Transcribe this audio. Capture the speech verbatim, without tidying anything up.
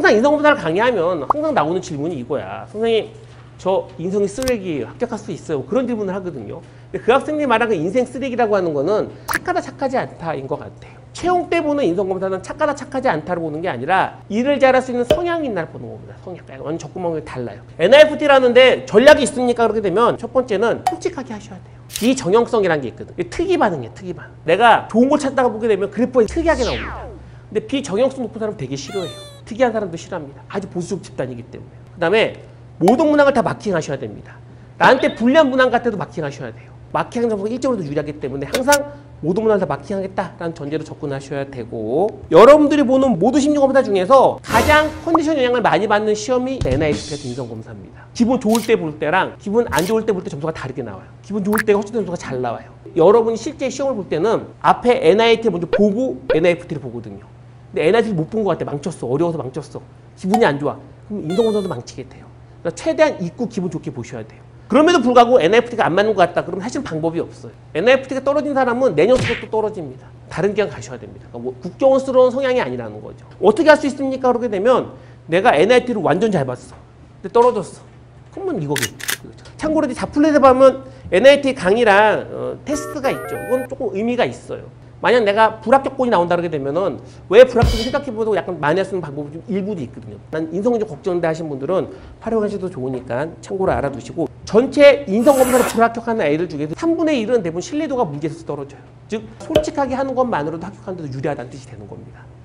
항상 인성검사를 강의하면 항상 나오는 질문이 이거야. 선생님, 저 인성이 쓰레기예요. 합격할 수 있어요. 그런 질문을 하거든요. 근데 그 학생들이 말하는 그 인생 쓰레기라고 하는 거는 착하다 착하지 않다인 것 같아요. 채용 때 보는 인성검사는 착하다 착하지 않다를 보는 게 아니라 일을 잘할 수 있는 성향이 있나를 보는 겁니다. 성향. 완전 접근방법이 달라요. 엔아이에프티라는데 전략이 있습니까? 그렇게 되면 첫 번째는 솔직하게 하셔야 돼요. 비정형성이라는 게 있거든. 특이 반응이에요. 특이 반응. 내가 좋은 걸 찾다가 보게 되면 그래프가 특이하게 나옵니다. 근데 비정형성 높은 사람은 되게 싫어해요. 특이한 사람도 싫어합니다. 아주 보수적 집단이기 때문에. 그 다음에 모든 문항을 다 마킹하셔야 됩니다. 나한테 불리한 문항 같아도 마킹하셔야 돼요. 마킹 점수가 일적으로도 유리하기 때문에 항상 모든 문항을 다 마킹하겠다라는 전제로 접근하셔야 되고, 여러분들이 보는 모두 심리검사 중에서 가장 컨디션 영향을 많이 받는 시험이 엔아이에프티가 인성검사입니다. 기분 좋을 때 볼 때랑 기분 안 좋을 때 볼 때 점수가 다르게 나와요. 기분 좋을 때가 훨씬 점수가 잘 나와요. 여러분이 실제 시험을 볼 때는 앞에 엔아이에프티를 먼저 보고 엔아이에프티를 보거든요. 근데 엔아이에프티를 못 본 것 같아. 망쳤어. 어려워서 망쳤어. 기분이 안 좋아. 그럼 인성검사도 망치게 돼요. 그러니까 최대한 잊고 기분 좋게 보셔야 돼요. 그럼에도 불구하고 엔아이에프티가 안 맞는 것 같다. 그러면 사실 방법이 없어요. 엔아이에프티가 떨어진 사람은 내년 수업도 떨어집니다. 다른 기관 가셔야 됩니다. 그러니까 뭐 국정원스러운 성향이 아니라는 거죠. 어떻게 할 수 있습니까? 그러게 되면 내가 엔아이에프티를 완전 잘 봤어. 근데 떨어졌어. 그러면 이거겠죠. 참고로 자플렛에 보면 엔아이에프티 강의랑 어, 테스트가 있죠. 이건 조금 의미가 있어요. 만약 내가 불합격권이 나온다 그러게 되면은 왜 불합격을 생각해보고 약간 많이 쓰는 방법이 좀 일부도 있거든요. 난 인성이 좀 걱정돼 하신 분들은 활용하셔도 좋으니까 참고로 알아두시고, 전체 인성검사로 불합격하는 애들 중에서 삼분의 일은 대부분 신뢰도가 문제에서 떨어져요. 즉 솔직하게 하는 것만으로도 합격하는 데도 유리하다는 뜻이 되는 겁니다.